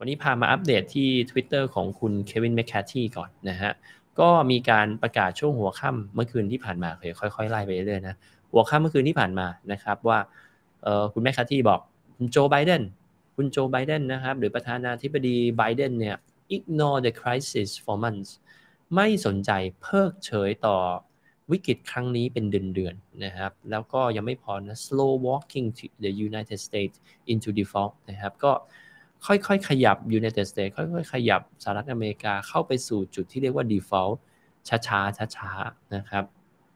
วันนี้พามาอัปเดตที่ Twitter ของคุณเควินแมคคาร์ธีก่อนนะฮะก็มีการประกาศช่วงหัวค่ำเมื่อคืนที่ผ่านมาค่อยๆไล่ไปเรื่อยๆนะหัวค่ำเมื่อคืนที่ผ่านมานะครับว่าคุณแมคคาร์ธีบอกคุณโจไบเดนนะครับหรือประธานาธิบดีไบเดนเนี่ย ignore the crisis for months ไม่สนใจเพิกเฉยต่อวิกฤตครั้งนี้เป็นเดือนๆนะครับแล้วก็ยังไม่พอนะ slow walking to the United States into default นะครับก็ค่อยๆขยับ United States ค่อยๆขยับสหรัฐอเมริกาเข้าไปสู่จุดที่เรียกว่า default ช้าๆนะครับ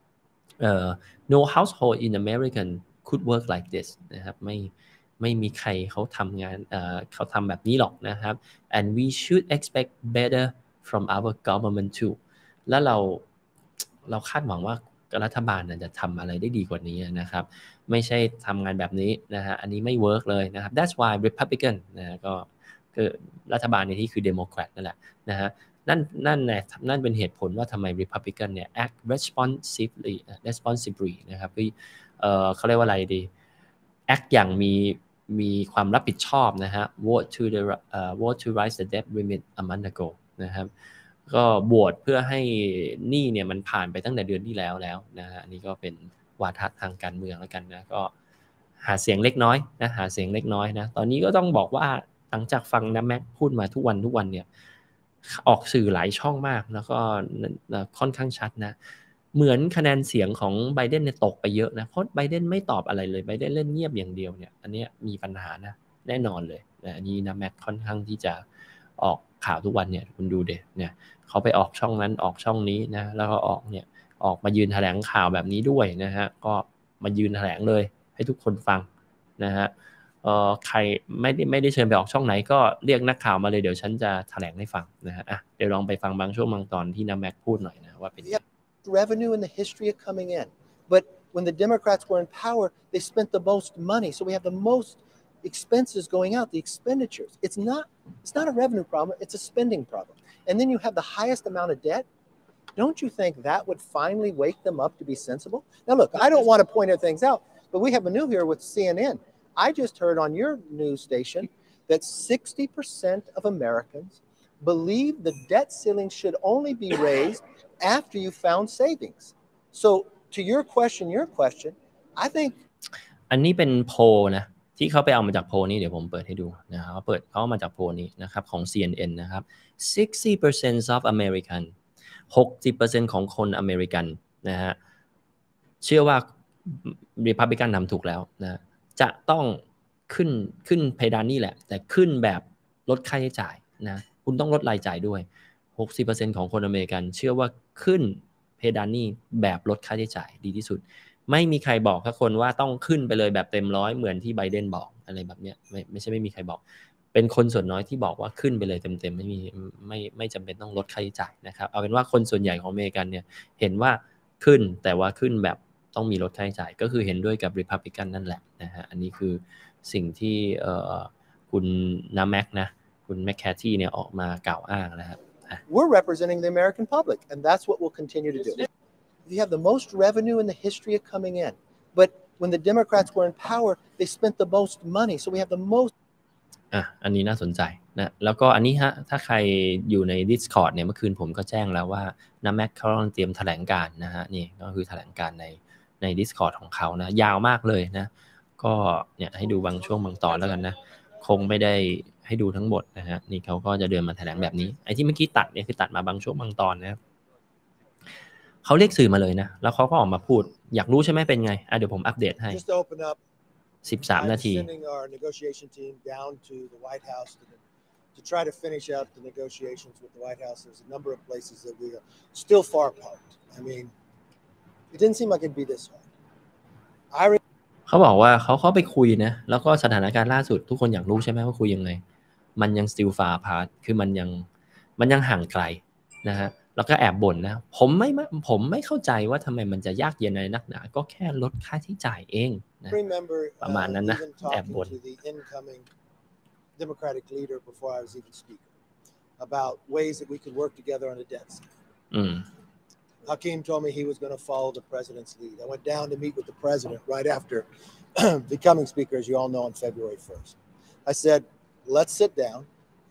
no household in American could work like this นะครับไม่มีใครเขาทำงานเขาทำแบบนี้หรอกนะครับ and we should expect better from our government too แล้วเราคาดหวังว่ารัฐบาลจะทำอะไรได้ดีกว่านี้นะครับไม่ใช่ทำงานแบบนี้นะฮะอันนี้ไม่เวิร์กเลยนะครับ that's why Republican นะก็คือรัฐบาลในที่คือ Democrat นั่นแหละนะฮะนั่นเป็นเหตุผลว่าทำไม Republican เนี่ย act responsibly นะครับคือเขาเรียกว่าอะไรดี act อย่างมีความรับผิดชอบนะฮะ vote to raise the debt limit a month ago นะครับก็โหวตเพื่อให้หนี้เนี่ยมันผ่านไปตั้งแต่เดือนที่แล้วนะฮะอันนี้ก็เป็นวาทะทางการเมืองแล้วกันนะก็หาเสียงเล็กน้อยนะตอนนี้ก็ต้องบอกว่าหลังจากฟังนะแม็กพูดมาทุกวันเนี่ยออกสื่อหลายช่องมากแล้วก็ค่อนข้างชัดนะเหมือนคะแนนเสียงของไบเดนเนี่ยตกไปเยอะนะเพราะไบเดนไม่ตอบอะไรเลยไบเดนเล่นเงียบอย่างเดียวเนี่ยอันนี้มีปัญหานะแน่นอนเลยนะอันนี้นะแม็กค่อนข้างที่จะออกข่าวทุกวันเนี่ยคุณดูเด็เนี่ยเขาไปออกช่องนั้นออกช่องนี้นะแล้วก็ออกมายืนแถลงข่าวแบบนี้ด้วยนะฮะก็มายืนแถลงเลยให้ทุกคนฟังนะฮะใครไม่ได้เชิญไปออกช่องไหนก็เรียกนักข่าวมาเลยเดี๋ยวฉันจะแถลงให้ฟังนะฮะเดี๋ยวลองไปฟังบางช่วงบางตอนที่นะแม็กพูดหน่อยนะว่าเป็น revenue in the history of coming in but when the Democrats were in power they spent the most money so we have the most expenses going out the expenditures it's not a revenue problem it's a spending problem and then you have the highest amount of debt don't you think that would finally wake them up to be sensible now look I don't want to point things out but we have a new here with CNN I just heard on your news station that 60% of Americans believe the debt ceiling should only be raised after you found savings so to your question I think อันนี้เป็นโพลนะที่เขาไปเอามาจากโพลนี้เดี๋ยวผมเปิดให้ดูนะครับเขาเอามาจากโพลนี้นะครับของ CNN นะครับ 60% of American 60% ของคนอเมริกันนะฮะเชื่อว่า Republican ทำถูกแล้วนะจะต้องขึ้นเพดานนี่แหละแต่ขึ้นแบบลดค่าใช้จ่ายนะคุณต้องลดรายจ่ายด้วย 60% ของคนอเมริกันเชื่อว่าขึ้นเพดานนี่แบบลดค่าใช้จ่ายดีที่สุดไม่มีใครบอกทุกคนว่าต้องขึ้นไปเลยแบบเต็มร้อยเหมือนที่ไบเดนบอกอะไรแบบเนี้ยไม่ใช่ไม่มีใครบอกเป็นคนส่วนน้อยที่บอกว่าขึ้นไปเลยเต็มไม่จำเป็นต้องลดค่าใช้จ่ายนะครับเอาเป็นว่าคนส่วนใหญ่ของอเมริกันเนี่ยเห็นว่าขึ้นแต่ว่าขึ้นแบบต้องมีลดค่าใช้จ่ายก็คือเห็นด้วยกับ Republican นั่นแหละนะฮะอันนี้คือสิ่งที่คุณนาแม็กนะคุณแมคแคร์ธีเนี่ยออกมากล่าวอ้างนะครับ We're representing the American public and that's what we'll continue to do you have the most revenue in the history of coming in but when the Democrats were in power they spent the most money so we have the most อันนี้น่าสนใจนะแล้วก็อันนี้ฮะถ้าใครอยู่ใน Discord เนี่ยเมื่อคืนผมก็แจ้งแล้วว่านะแม็กเขากำลังเตรียมแถลงการนะฮะนี่ก็คือแถลงการใน Discord ของเขานะยาวมากเลยนะก็เนี่ยให้ดูบางช่วงบางตอนแล้วกันนะคงไม่ได้ให้ดูทั้งหมดนะฮะนี่เขาก็จะเดินมาแถลงแบบนี้ไอ้ที่เมื่อกี้ตัดเนี่ยคือตัดมาบางช่วงบางตอนนะครับเขาเรียกสื่อมาเลยนะแล้วเขาก็ออกมาพูดอยากรู้ใช่ไหมเป็นไงเดี๋ยวผมอัปเดตให้13 นาที to try to finish out the negotiations with the White House there's a number of places that we are still far apart I mean it didn't seem like it'd be this hard เขาบอกว่าเขาเข้าไปคุยนะแล้วก็สถานการณ์ล่าสุดทุกคนอยากรู้ใช่ไหมว่าคุยยังไงมันยัง still far apart คือมันยังห่างไกลนะฮะแล้วก็แอบบ่นนะผมไม่เข้าใจว่าทำไมมันจะยากเย็นอะไรนักหนาก็แค่ลดค่าใช้จ่ายเองนะประมาณนั้นนะแอบบ่น Democratic leader before I was even speaker about ways that we could work together on the debt side Hakeem told me he was going to follow the president's lead I went down to meet with the president right after becoming speaker as you all know on February 1st I said let's sit down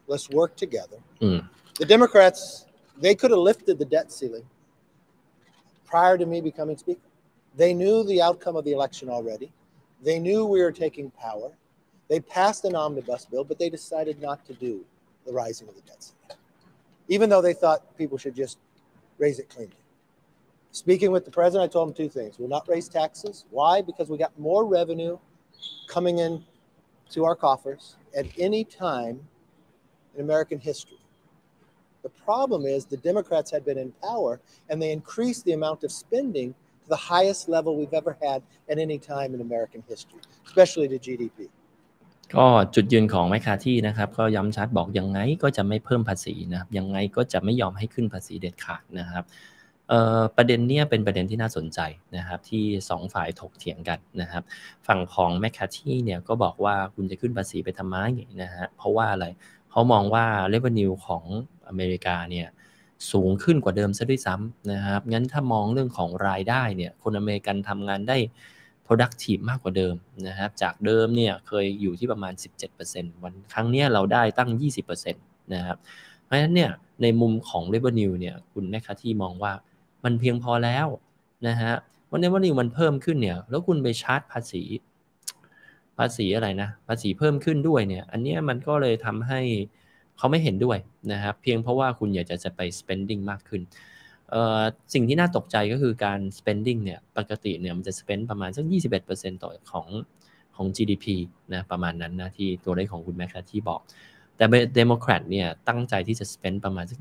let's work together. The Democrats, they could have lifted the debt ceiling prior to me becoming speaker. They knew the outcome of the election already. They knew we were taking power. They passed an omnibus bill, but they decided not to do the rising of the debt ceiling, even though they thought people should just raise it cleanly. Speaking with the president, I told him two things. We'll not raise taxes. Why? Because we got more revenue coming in to our coffers at any time in American history. The problem is the Democrats had been in power and they increased the amount of spending to the highest level we've ever had at any time in American history, especially to GDP. ก็จุดยืนของแมคคาธีนะครับก็ย้ำชัดบอกยังไงก็จะไม่เพิ่มภาษีนะครับยังไงก็จะไม่ยอมให้ขึ้นภาษีเด็ดขาดนะครับประเด็นเนี้ยเป็นประเด็นที่น่าสนใจนะครับที่2ฝ่ายถกเถียงกันนะครับฝั่งของแมคคาธีเนี่ยก็บอกว่าคุณจะขึ้นภาษีไปทำไมนะฮะเพราะว่าอะไรเขามองว่า revenue ของอเมริกาเนี่ยสูงขึ้นกว่าเดิมซะด้วยซ้ำนะครับงั้นถ้ามองเรื่องของรายได้เนี่ยคนอเมริกันทำงานได้ productive มากกว่าเดิมนะครับจากเดิมเนี่ยเคยอยู่ที่ประมาณ 17% วันครั้งเนี้ยเราได้ตั้ง 20% นะครับเพราะฉะนั้นเนี่ยในมุมของ revenue เนี่ยคุณแมคคาธีมองว่ามันเพียงพอแล้วนะฮะวันนี้มันเพิ่มขึ้นเนี่ยแล้วคุณไปชาร์จภาษีอะไรนะภาษีเพิ่มขึ้นด้วยเนี่ยอันนี้มันก็เลยทำให้เขาไม่เห็นด้วยนะครับเพียงเพราะว่าคุณอยากจะไป spending มากขึ้นสิ่งที่น่าตกใจก็คือการ spending เนี่ยปกติเนี่ยมันจะ spend ประมาณสัก 21% ต่อของ GDP นะประมาณนั้นนะที่ตัวเลขของคุณแมคคาธีบอกแต่ Democrat เนี่ยตั้งใจที่จะ spend ประมาณสัก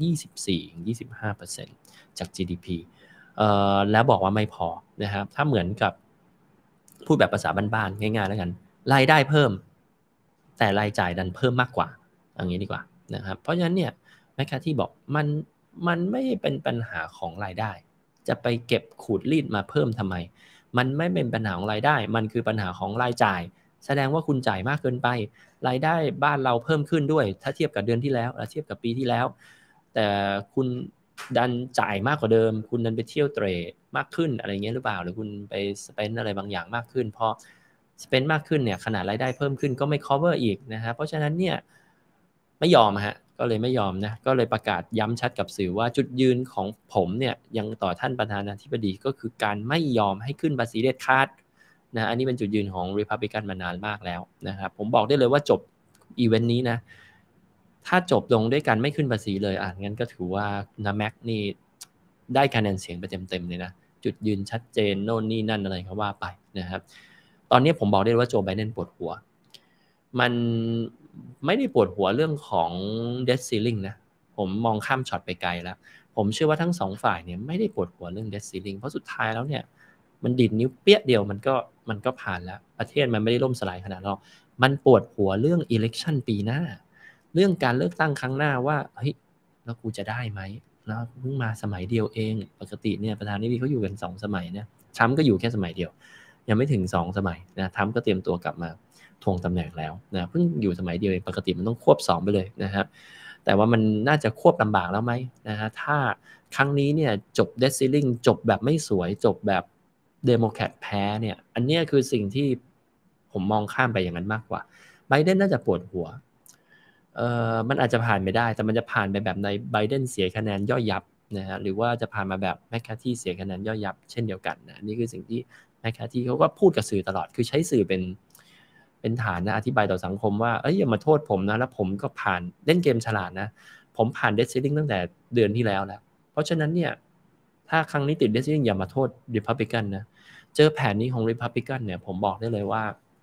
24-25% จาก GDP แล้วบอกว่าไม่พอนะครับถ้าเหมือนกับพูดแบบภาษาบ้านๆง่ายๆแล้วกันรายได้เพิ่มแต่รายจ่ายดันเพิ่มมากกว่าอย่างนี้ดีกว่านะครับเพราะฉะนั้นเนี่ยแมคคาธีบอกมันไม่เป็นปัญหาของรายได้จะไปเก็บขูดรีดมาเพิ่มทำไมมันไม่เป็นปัญหาของรายได้มันคือปัญหาของรายจ่ายแสดงว่าคุณจ่ายมากเกินไปรายได้บ้านเราเพิ่มขึ้นด้วยถ้าเทียบกับเดือนที่แล้วและเทียบกับปีที่แล้วแต่คุณดันจ่ายมากกว่าเดิมคุณดันไปเที่ยวเตร่มากขึ้นอะไรเงี้ยหรือเปล่าหรือคุณไปสเปนอะไรบางอย่างมากขึ้นพอสเปนมากขึ้นเนี่ยขนาดรายได้เพิ่มขึ้นก็ไม่ cover อีกนะฮะเพราะฉะนั้นเนี่ยไม่ยอมฮะก็เลยไม่ยอมนะก็เลยประกาศย้ำชัดกับสื่อว่าจุดยืนของผมเนี่ยยังต่อท่านประธานาธิบดีก็คือการไม่ยอมให้ขึ้นภาษีเด็ดขาดนะอันนี้เป็นจุดยืนของ Republican มานานมากแล้วนะครับผมบอกได้เลยว่าจบอีเวนต์นี้นะถ้าจบลงด้วยการไม่ขึ้นภาษีเลยงั้นก็ถือว่านาแม็กนี่ได้คะแนนเสียงไปเต็มๆเลยนะจุดยืนชัดเจนโน่นนี่นั่นอะไรเขาว่าไปนะครับตอนนี้ผมบอกได้เลยว่าโจไบเดนปวดหัวมันไม่ได้ปวดหัวเรื่องของ debt ceiling นะผมมองข้ามช็อตไปไกลแล้วผมเชื่อว่าทั้งสองฝ่ายเนี่ยไม่ได้ปวดหัวเรื่อง debt ceiling เพราะสุดท้ายแล้วเนี่ยมันดิดนิ้วเปี้ยเดียวมันก็ผ่านแล้วประเทศมันไม่ได้ล่มสลายขนาดนั้นมันปวดหัวเรื่อง election ปีหน้าเรื่องการเลือกตั้งครั้งหน้าว่าเฮ้ยแล้วกูจะได้ไหมแล้วเพิ่งมาสมัยเดียวเองปกติเนี่ยประธานาธิบดีเขาอยู่กัน2สมัยนะทรัมป์ก็อยู่แค่สมัยเดียวยังไม่ถึง2สมัยนะทรัมป์ก็เตรียมตัวกลับมาทวงตำแหน่งแล้วนะเพิ่งอยู่สมัยเดียวเองปกติมันต้องควบ2ไปเลยนะครับแต่ว่ามันน่าจะควบลำบากแล้วไหมนะฮะถ้าครั้งนี้เนี่ยจบ debt ceiling จบแบบไม่สวยจบแบบเดโมแครตแพ้เนี่ยอันนี้คือสิ่งที่ผมมองข้ามไปอย่างนั้นมากกว่าไบเดนน่าจะปวดหัวมันอาจจะผ่านไม่ได้แต่มันจะผ่านไปแบบในไบเดนเสียคะแนนย่อยยับนะฮะหรือว่าจะผ่านมาแบบแมคคาธีเสียคะแนนย่อยยับเช่นเดียวกันนะนี่คือสิ่งที่แมคคาธีเขาก็พูดกับสื่อตลอดคือใช้สื่อเป็นฐานนะอธิบายต่อสังคมว่าอย่ามาโทษผมนะแล้วผมก็ผ่านเล่นเกมฉลาดนะผมผ่านเดดซีลิ่งตั้งแต่เดือนที่แล้วเพราะฉะนั้นเนี่ยถ้าครั้งนี้ติดเดดซีลิ่งอย่ามาโทษ Republican นะเจอแผนนี้ของ Republican เนี่ยผมบอกได้เลยว่า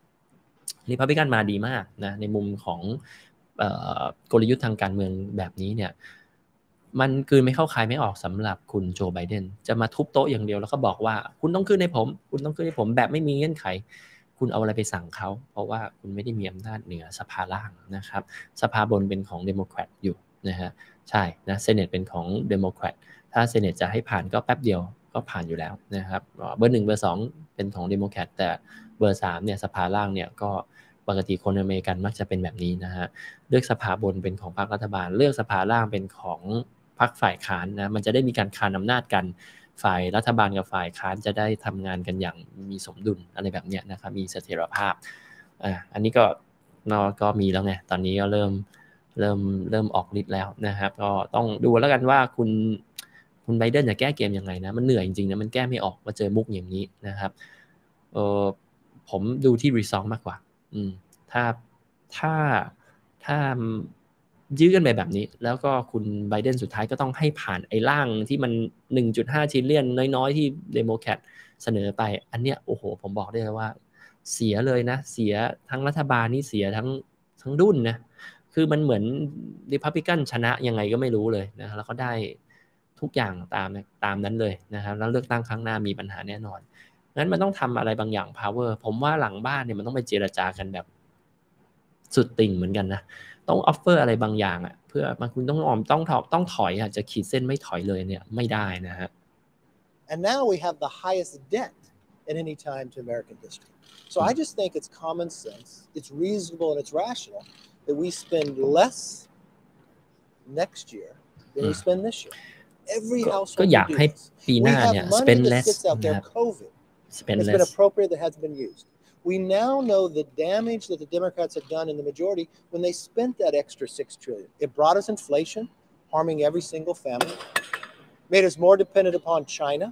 Republican มาดีมากนะในมุมของกลยุทธ์ทางการเมืองแบบนี้เนี่ยมันคืนไม่เข้าคายไม่ออกสำหรับคุณโจไบเดนจะมาทุบโต๊ะอย่างเดียวแล้วก็บอกว่าคุณต้องขึ้นให้ผมคุณต้องขึ้นให้ผมแบบไม่มีเงื่อนไขคุณเอาอะไรไปสั่งเขาเพราะว่าคุณไม่ได้มีอำนาจเหนือสภาล่างนะครับสภาบนเป็นของเดโมแครตอยู่นะฮะใช่นะเซเนตเป็นของเดโมแครตถ้าเซเนตจะให้ผ่านก็แป๊บเดียวก็ผ่านอยู่แล้วนะครับเบอร์1เบอร์2เป็นของเดโมแครตแต่เบอร์3เนี่ยสภาล่างเนี่ยก็ปกติคนอเมริกันมักจะเป็นแบบนี้นะฮะเลือกสภาบนเป็นของพรรครัฐบาลเลือกสภาล่างเป็นของพรรคฝ่ายค้านนะมันจะได้มีการคานอำนาจกันฝ่ายรัฐบาลกับฝ่ายค้านจะได้ทำงานกันอย่างมีสมดุลอะไรแบบนี้นะครับมีเสถียรภาพอันนี้ก็มีแล้วไงตอนนี้ก็เริ่มเริ่มออกฤทธิ์แล้วนะครับก็ต้องดูแล้วกันว่าคุณไบเดนจะแก้เกมยังไงนะมันเหนื่อยจริงๆนะมันแก้ไม่ออกมาเจอมุกอย่างนี้นะครับผมดูที่รีซอลมากกว่าถ้าถ้ายื้อกันไปแบบนี้แล้วก็คุณไบเดนสุดท้ายก็ต้องให้ผ่านไอ้ร่างที่มัน 1.5 ทริลเลียนน้อยๆที่เดโมแครตเสนอไปอันเนี้ยโอ้โหผมบอกได้เลยว่าเสียเลยนะเสียทั้งรัฐบาลนี่เสียทั้งดุนนะคือมันเหมือนริพับลิกันชนะยังไงก็ไม่รู้เลยนะแล้วก็ได้ทุกอย่างตามนั้นเลยนะครับแล้วเลือกตั้งครั้งหน้ามีปัญหาแน่นอนงั้นมันต้องทำอะไรบางอย่าง power ผมว่าหลังบ้านเนี่ยมันต้องไปเจรจากันแบบสุดติ่งเหมือนกันนะต้องออฟเฟอร์อะไรบางอย่างอ่ะเพื่อมันคุณต้องถอยอ่ะจะขีดเส้นไม่ถอยเลยเนี่ยไม่ได้นะฮะ And now we have the highest debt at any time to American history. So I just think it's common sense, it's reasonable, and it's rational that we spend less next year than we spend this year. Every household ก็อยากให้ปีหน้า we เนี่ย have money spend that less sits out นะ there ครับ COVID spend that's been less appropriate that hasn't been used. We now know the damage that the Democrats have done in the majority when they spent that extra $6 trillion. It brought us inflation, harming every single family, made us more dependent upon China.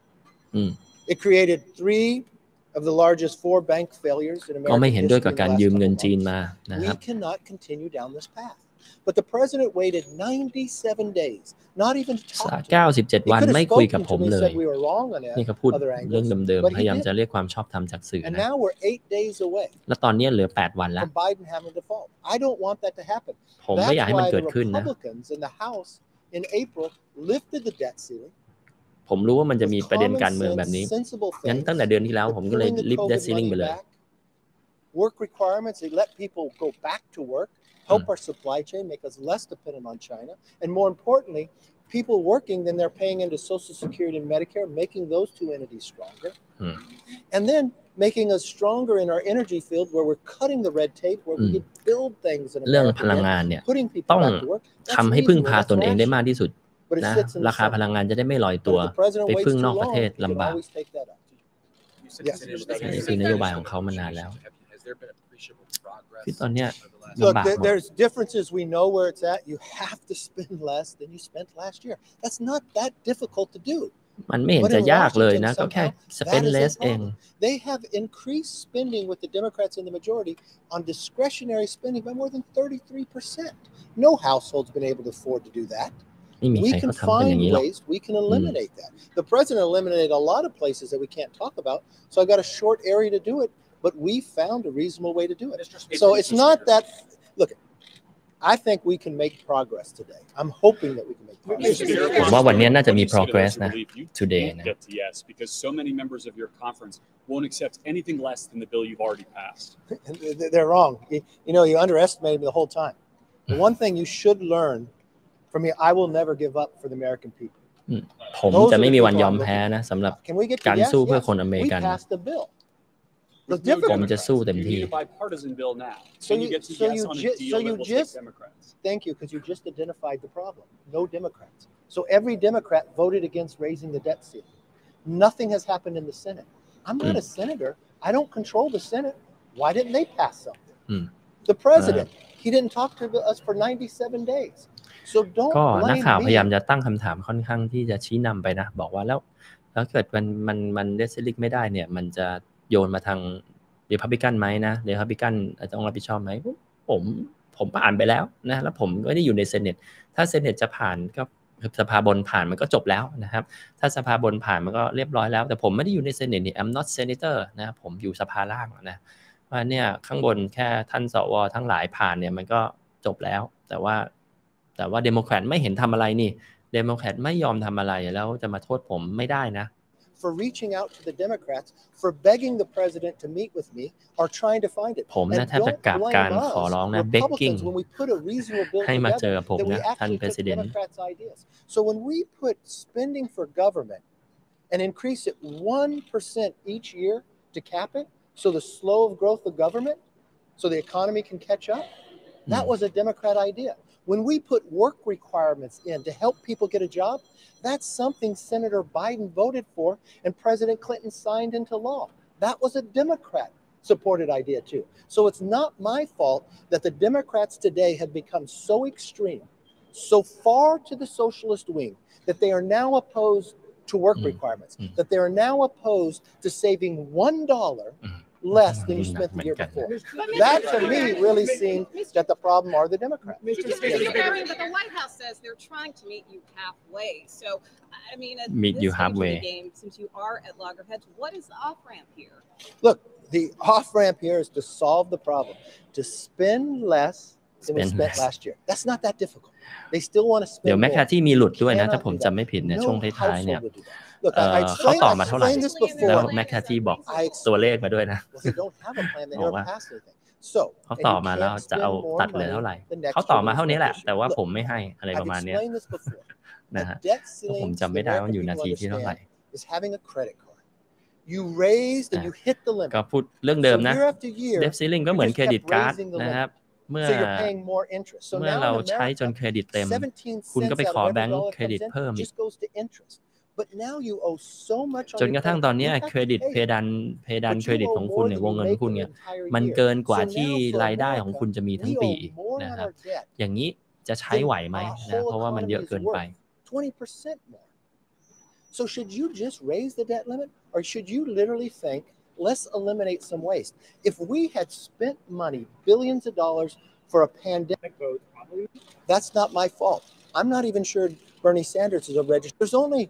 It created 3 of the largest 4 bank failures in ก็ไม่ American เห็นด้วย history กับ in the การ last ยืม couple เงิน of จีน months. มานะค We รับ cannot continue down this path. But the president waited 97 days, not even to talk to me. 97 วัน He could ไม่ have คุยกับ spoken ผ to ม me เล and ย said we were wrong on นี่ that ก็พูด other เรื่อง angles, เดิม but ๆ พ he ยายามจะ didn't. เรียกความชอบธรรมจากสื่อ And นะ now we're 8 days away แล้วตอนนี้เหลือ8 วันแล้ว from Biden having to fall. I don't want that to happen. ผมไม่อยาก That's ให้มัน why เกิ the ดขึ้นนะ Republicans in the House in April lifted the debt ceiling ผมรู้ว่ามันจะ with มีประเด็น common การเมืองแบบ sense, นี้ sensible งั้น things, ตั้งแต่เดือนที่แล้ว but ผมก็เลย pulling the lift debt COVID ceiling money ไปเลย back, work requirements, they let people go back to work, help our supply chain, make us less dependent on China, and more importantly, people working, then they're paying into Social Security and Medicare, making those 2 entities stronger, and then making us stronger in our energy field where we're cutting the red tape, where we can build things in เรื่อง America พลัง again, งานเนี่ย putting people ต้อง back to work. ทำ That's ให้พึ่ง reasonable, พา that's ตนเองได้ rational. มากที่สุด But it นะ sits in the ราคาพ Senate. ลังงานจะได้ไม่ลอย But ตัว if the president ไป waits พึ่ง too นอกประเท long, ศ he can ลำบาก always take that up. Yes. นี่คือนโยบายของเขามานานแล้ว คือตอนเนี้ย Look, ลำบากหมด there's differences. We know where it's at. You have to spend less than you spent last year. That's not that difficult to do. มันไม่เห็น But จะ in ยากเลยนะ Washington, ก็แค่ somehow, spend that is less their เอง problem. They have increased spending with the Democrats in the majority on discretionary spending by more than 33%. No household's been able to afford to do that. ไม่มีใค We ร can เขาทำกันอย่าง find นี้หรอก ways, we can eliminate that. The president eliminated a lot of places that we can't talk about. So I got a short area to do it, but we found a reasonable way to do it. So it's not that, look, I think we can make progress today. I'm hoping that we can make progress. ผมว่าวันนี้น่าจะมี progress นะ today นะ Get to yes, because so many members of your conference won't accept anything less than the bill you've already passed. They're wrong. You know, you underestimated me the whole time. The one thing you should learn from me, I will never give up for the American people. ผมจะไม่มีวันยอมแพ้นะสำหรับ Can we get to การ yes? สู้เพื่อ Yes. คนอเมริ We กัน passed the bill. The With no difference- ผมจะสู้เต็ม You ที่ need a bipartisan bill now. So Can you you- get to so yes you on a ju- deal so that you will just- take Democrats? Thank you, because you just identified the problem. No Democrats. So every Democrat voted against raising the debt ceiling. Nothing has happened in the Senate. I'm not a senator. I don't control the Senate. Why didn't they pass something? The president, he didn't talk to us for 97 days. So ก็ don't นัก blame ข่าวพยายาม me. จะตั้งคำถามค่อนข้างที่จะชี้นำไปนะ บอกว่าแล้วเกิดมันเดซิลิกไม่ได้เนี่ย มันจะโยนมาทางรีพับลิกันไหมนะรีพับลิกันต้องรับผิดชอบไหมผมผ่านไปแล้วนะแล้วผมก็ไม่ได้อยู่ในเซเนตถ้าเซเนตจะผ่านก็สภาบนผ่านมันก็จบแล้วนะครับถ้าสภาบนผ่านมันก็เรียบร้อยแล้วแต่ผมไม่ได้อยู่ในเซเนตนี่ I'm not senator นะผมอยู่สภาล่างนะว่าเนี่ยข้างบนแค่ท่านสวทั้งหลายผ่านเนี่ยมันก็จบแล้วแต่ว่าเดโมแครตไม่เห็นทำอะไรนี่เดโมแครตไม่ยอมทำอะไรแล้วจะมาโทษผมไม่ได้นะ For reaching out to the Democrats, for begging the president to meet with me, or trying to find it. ผมนะแทบจะกราบการขอร้องนะ begging Republicans, when we put a reasonable bill ให้มาเจอ together, ผม that we นะท่าน actually took President Democrats' ideas. So when we put spending for government and increase it 1% each year to cap it, so the slow of growth of government, so the economy can catch up, that was a Democrat idea. When we put work requirements in to help people get a job, that's something Senator Biden voted for and President Clinton signed into law. That was a Democrat supported idea too. So it's not my fault that the Democrats today have become so extreme, so far to the socialist wing, that they are now opposed to work requirements, that they are now opposed to saving $1 less than you spent the year before. That to me really seems that the problem are the Democrats. But the White House says they're trying to meet you halfway. So, I mean, at Meet this you stage of halfway. the game, since you are at loggerheads, what is the off-ramp here? Look, the off-ramp here is to solve the problem, to spend less than we Spend spent less. last year. That's not that difficult. They still want to เดี๋ยว spend แมคคา more. ที่มีหลุดด้วยนะ Cannot ถ้าผม do that. จำไม่ผิดเนี่ย No ช่วงท้ายๆเนี่ย household would do that. Look, I เขาต่อมาเท่าไหร่ explained this แล้ว before. แมคคาที่บอก I ตัวเลขมาด้วยนะ Well, they don't have a plan. They บอก never ว่า passed anything. So, เขา and ต่อ you มาแล้ว can't จะเอา spend more ตัดเหลือเท่าไหร่ money the next เขาต่อ year มา than เท่านี้แหละ this แต่ว่า year. ผมไม่ให้อะไร I've ประมาณเนี้ย explained this before. นะ A ฮะ debt ผม ceiling, จำไม่ the ได้ว่ามันอยู่ American นาที people ที่เท่าไหร่ understand, is having a credit card. You raised and you hit the ก็ limit. พูดเรื่องเดิม So นะ year after year, เดฟซิลลิงก็เหมือนเครดิตการ์ดนะครับเมื่อ so you're paying more interest. So เมื่อ now เรา in ใช้จน America, เครดิตเต็ม 17 คุณก็ cents ไป out ขอ of แบง every ก์ dollar เครดิต comes in เพิ่มอีก just goes to interest. But now you owe so much on จน your กระทั่ง credit ตอน card, นี้ you have เคร to ดิต pay เพ it. ดาน But เคร you ดิต owe ของคุณ more เนี่ย than วง you เงิน make คุณ in เนี่ย an entire มัน year. เกินกว่า So ที่ now for รายได้ของ America, คุณจะมีทั้ง we ปี owe อีก more นะ on ครับ our debt อย่างนี้จะใช้ไหวไหม than นะ our เพราะว่า whole มันเยอะ economy เกิ is นไป worth. 20% more. So should you just raise the debt limit, or should you literally think, let's eliminate some waste? If we had spent money, billions of dollars for a pandemic vote, that's not my fault. I'm not even sure Bernie Sanders is a registered. There's only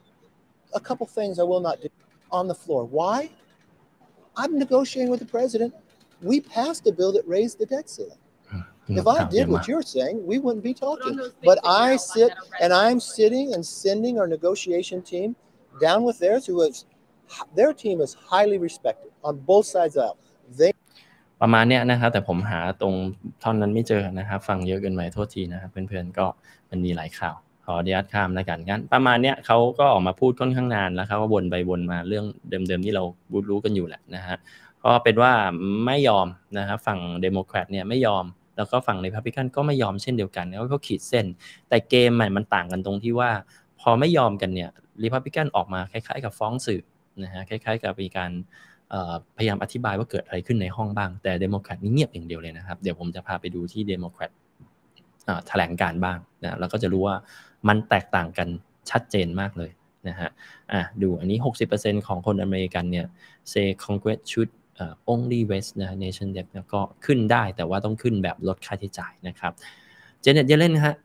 a couple things I will not do on the floor. Why? I'm negotiating with the president. We passed a bill that raised the debt ceiling. If I did what you're saying, we wouldn't be talking. But I sit and I'm sitting and sending our negotiation team down with theirs, their team is highly respected on both sides of the aisle. They ประมาณเนี้ยนะครับแต่ผมหาตรงท่อนนั้นไม่เจอนะครับฟังเยอะเกินไปโทษทีนะครับเพื่อนๆก็มันมีหลายข่าวขออนุญาตข้ามแล้วกันงั้นประมาณเนี้ยเขาก็ออกมาพูดค่อนข้างนานแล้วเขาก็วนไปวนมาเรื่องเดิมๆที่เรารู้กันอยู่แหละนะฮะก็เป็นว่าไม่ยอมนะครับฝั่งเดโมแครตเนี่ยไม่ยอมแล้วก็ฝั่งรีพับลิกันก็ไม่ยอมเช่นเดียวกันแล้วก็ขีดเส้นแต่เกมมันต่างกันตรงที่ว่าพอไม่ยอมกันเนี่ยรีพับลิกันออกมาคล้ายๆกับฟ้องสื่อนะฮะคล้ายๆกับมีการพยายามอธิบายว่าเกิดอะไรขึ้นในห้องบ้างแต่เดโมแครตนี่เงียบอย่างเดียวเลยนะครับเดี๋ยวผมจะพาไปดูที่เดโมแครตแถลงการบ้างนะแล้วก็จะรู้ว่ามันแตกต่างกันชัดเจนมากเลยนะฮะดูอันนี้ 60% ของคนอเมริกันเนี่ย say Congress should only raise นะ nation debt ก็ขึ้นได้แต่ว่าต้องขึ้นแบบลดค่าใช้จ่ายนะครับเจเน็ตเยเลนฮะ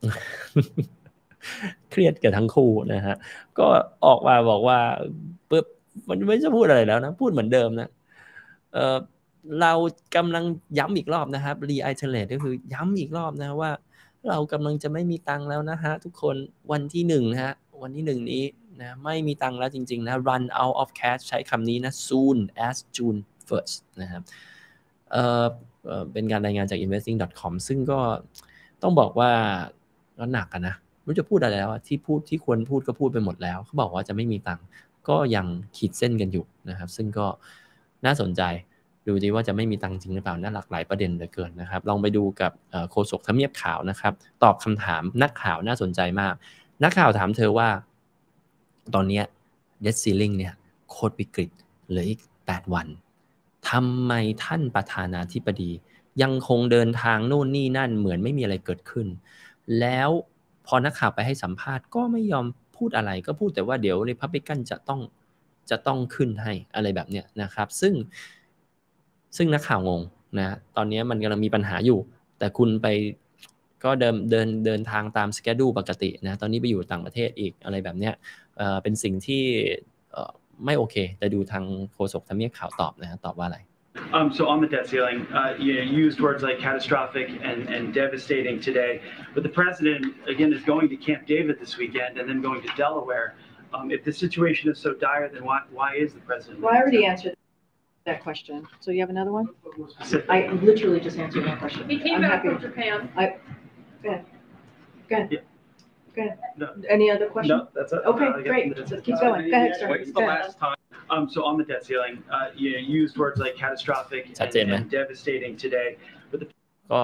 เครียดกับทั้งคู่นะฮะก็ออกมาบอกว่าปึ๊บมันไม่จะพูดอะไรแล้วนะพูดเหมือนเดิมนะเรากำลังย้ำอีกรอบนะครับ reiterate ก็คือย้ำอีกรอบนะว่าเรากำลังจะไม่มีตังค์แล้วนะฮะทุกคนวันที่1นะฮะวันที่1นี้นะไม่มีตังค์แล้วจริงๆนะ run out of cash ใช้คำนี้นะ soon as June 1st นะครับเป็นการรายงานจาก investing.com ซึ่งก็ต้องบอกว่าก็หนักนะไม่รู้จะพูดอะไรแล้วที่ควรพูดก็พูดไปหมดแล้วเขาบอกว่าจะไม่มีตังค์ก็ยังขีดเส้นกันอยู่นะครับซึ่งก็น่าสนใจดูดีว่าจะไม่มีตังค์จริงหรือเปล่าน่าหลากหลายประเด็นเหลือเกินนะครับลองไปดูกับโฆษกทำเนียบขาวนะครับตอบคำถามนักข่าวน่าสนใจมากนักข่าวถามเธอว่าตอนนี้ debt ceiling เนี่ยโคตรวิกฤตเหลืออีก8วันทำไมท่านประธานาธิบดียังคงเดินทางโน่นนี่นั่นเหมือนไม่มีอะไรเกิดขึ้นแล้วพอนักข่าวไปให้สัมภาษณ์ก็ไม่ยอมพูดอะไรก็พูดแต่ว่าเดี๋ยว Republican จะต้องขึ้นให้อะไรแบบเนี้ยนะครับซึ่งนักข่าวงงนะตอนนี้มันกำลังมีปัญหาอยู่แต่คุณไปก็เดินทางตามสเกดูปกตินะตอนนี้ไปอยู่ต่างประเทศอีกอะไรแบบเนี้ยเป็นสิ่งที่ไม่โอเคแต่ดูทางโฆษกทำเนียบขาวตอบนะตอบว่าอะไร So on the debt ceiling, you used words like catastrophic and devastating today. But the president, again, is going to Camp David this weekend and then going to Delaware. If the situation is so dire, then why is the president? Well, I already answered that question. So you have another one? I literally just answered that question. He came back from Japan. Go ahead. Yeah. Go ahead. No. Any other question? No, that's it. Okay, great. So keep going. Go ahead, sir. When's the last time? So on the debt ceiling, you used words like catastrophic and devastating today. But ก็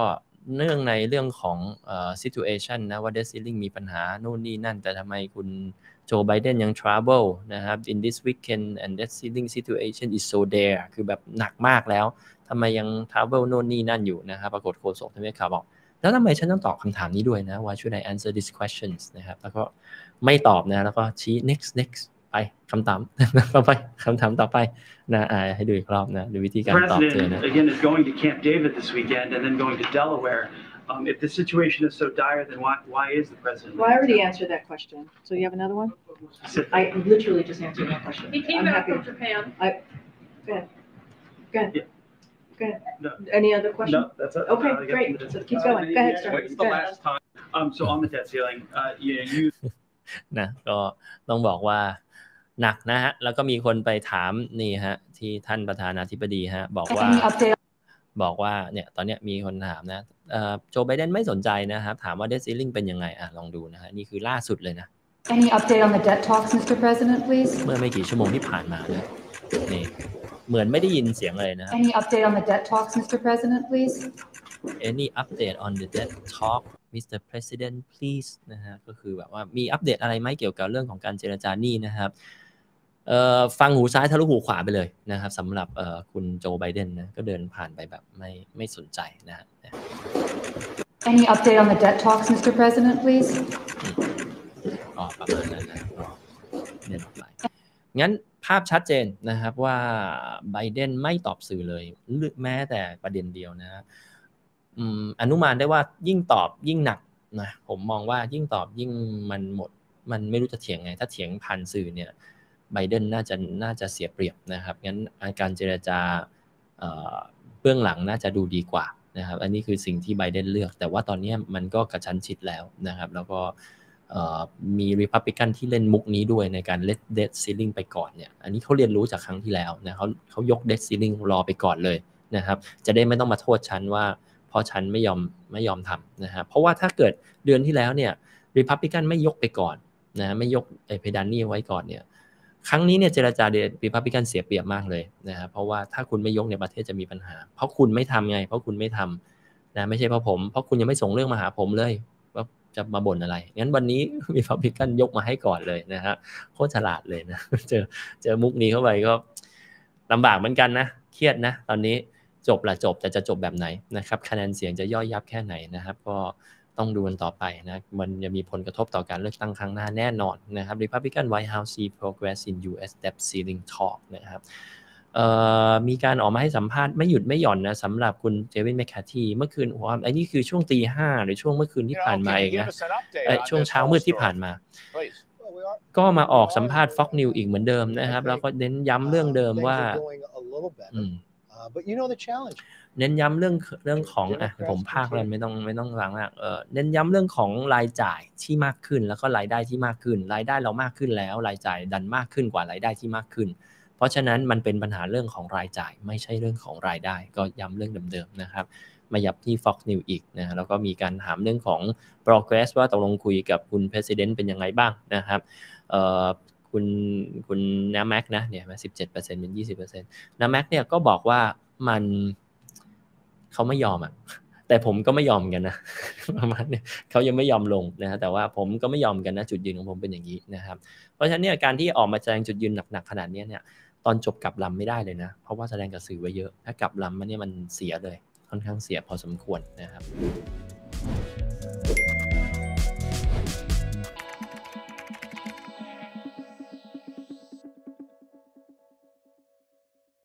เนื่องในเรื่องของsituation นะว่า debt ceiling มีปัญหาโน่นนี่นั่นแต่ทำไมคุณโจไบเดนยัง trouble นะครับ in this weekend and debt ceiling situation is so there คือแบบหนักมากแล้วทำไมยัง trouble โน่นนี่นั่นอยู่นะครับปรากฏโฆษกทำให้ข่าวบอกแล้วทำไมฉันต้องตอบคำถามนี้ด้วยนะ Why should I answer these questions นะครับแล้วก็ไม่ตอบนะแล้วก็ชี้ next ไปคำถามต่อไปคำถามต่อไปนะให้ดูอีกรอบนะดูวิธีการตอบเธอนะ Again is going to Camp David this weekend and then going to Delaware. If the situation is so dire, then why is the president? Well, I already answered that question. So you have another one? I literally just answered that question. He came I'm back happy. from Japan. Go ahead. Go ahead. Yeah. Go ahead. No. Any other question? No, that's it. Okay, great. So keep going. Go ahead, sir. When's Go the ahead. last time? So on the debt ceiling, you นะก็ต้องบอกว่าหนักนะฮะแล้วก็มีคนไปถามนี่ฮะที่ท่านประธานาธิบดีฮะบอกว่าเนี่ยตอนเนี้ยมีคนถามนะโจไบเดนไม่สนใจนะครับถามว่า debt ceiling เป็นยังไงลองดูนะฮะนี่คือล่าสุดเลยนะ Any update on the debt talks, Mr. President, please? เมื่อไม่กี่ชั่วโมงที่ผ่านมานะนี่เหมือนไม่ได้ยินเสียงเลยนะครับ Any update on the debt talks, Mr. President, please? Any update on the debt talk Mr. President please นะฮะก็คือแบบว่ามีอัปเดตอะไรไหมเกี่ยวกับเรื่องของการเจรจาหนี้นะครับฟังหูซ้ายทะลุหูขวาไปเลยนะครับสำหรับคุณโจไบเดนนะก็เดินผ่านไปแบบไม่สนใจนะฮะ Any update on the debt talks, Mr. President, please? ประมาณนั้นนะเดินออกไปงั้นภาพชัดเจนนะครับว่าไบเดนไม่ตอบสื่อเลยแม้แต่ประเด็นเดียวนะอนุมานได้ว่ายิ่งตอบยิ่งหนักนะผมมองว่ายิ่งตอบยิ่งมันไม่รู้จะเถียงไงถ้าเถียงผ่านสื่อเนี่ยไบเดนน่าจะเสียเปรียบนะครับงั้นการเจรจาเบื้องหลังน่าจะดูดีกว่านะครับอันนี้คือสิ่งที่ไบเดนเลือกแต่ว่าตอนนี้มันก็กระชั้นชิดแล้วนะครับแล้วก็มีริพับลิกันที่เล่นมุกนี้ด้วยในการเล่นเดทซีลิ่งไปก่อนเนี่ยอันนี้เขาเรียนรู้จากครั้งที่แล้วนะเขายกเดทซีลิ่งรอไปก่อนเลยนะครับจะได้ไม่ต้องมาโทษฉันว่าเพราะฉันไม่ยอมทำนะฮะเพราะว่าถ้าเกิดเดือนที่แล้วเนี่ยริพับลิกันไม่ยกไปก่อนนะไม่ยกเพดานนี่ไว้ก่อนเนี่ยครั้งนี้เนี่ยเจรจาริพับลิกันเสียเปรียบมากเลยนะครับเพราะว่าถ้าคุณไม่ยกในประเทศจะมีปัญหาเพราะคุณไม่ทำไงเพราะคุณไม่ทำนะไม่ใช่เพราะผมเพราะคุณยังไม่ส่งเรื่องมาหาผมเลยว่าจะมาบ่นอะไรงั้นวันนี้ริพับลิกันยกมาให้ก่อนเลยนะฮะโคตรฉลาดเลยนะเจอมุกนี้เข้าไปก็ลำบากเหมือนกันนะเครียดนะตอนนี้จบแต่จะจบแบบไหนนะครับคะแนนเสียงจะย่อยยับแค่ไหนนะครับก็ต้องดูกันต่อไปนะมันจะมีผลกระทบต่อการเลือกตั้งครั้งหน้าแน่นอนนะครับ Republican White House see progress in U.S. debt ceiling talk นะครับมีการออกมาให้สัมภาษณ์ไม่หยุดไม่หย่อนนะสำหรับคุณเจวินแมคคาธีเมื่อคืนอันนี้คือช่วง 5:00 หรือช่วงเมื่อคืนที่ผ่านมาเองนะช่วงเช้ามืดที่ผ่านมาก็มาออกสัมภาษณ์ Fox News อีกเหมือนเดิมนะครับแล้วก็เน้นย้ำเรื่องเดิมว่า But you know the challenge. เน้นย้ำเรื่องของผมพากเลยไม่ต้องหลังมากเน้นย้ำเรื่องของรายจ่ายที่มากขึ้นแล้วก็รายได้ที่มากขึ้นรายได้เรามากขึ้นแล้วรายจ่ายดันมากขึ้นกว่ารายได้ที่มากขึ้นเพราะฉะนั้นมันเป็นปัญหาเรื่องของรายจ่ายไม่ใช่เรื่องของรายได้ก็ย้ำเรื่องเดิมๆนะครับมาย้ำที่ Fox News อีกนะแล้วก็มีการถามเรื่องของ progress ว่าตกลงคุยกับคุณ President เป็นยังไงบ้างนะครับคุณน้าแม็กนะเนี่ย 17% เป็น 20% น้าแม็กเนี่ยก็บอกว่าเขาไม่ยอมแต่ผมก็ไม่ยอมกันนะประมาณนี้เขายังไม่ยอมลงนะแต่ว่าผมก็ไม่ยอมกันนะจุดยืนของผมเป็นอย่างนี้นะครับเพราะฉะนั้นเนี่ยการที่ออกมาแสดงจุดยืนหนักๆขนาดนี้เนี่ยตอนจบกลับลำไม่ได้เลยนะเพราะว่าแสดงกับสื่อไว้เยอะถ้ากลับลำมันเนี่ยมันเสียเลยค่อนข้างเสียพอสมควรนะครับ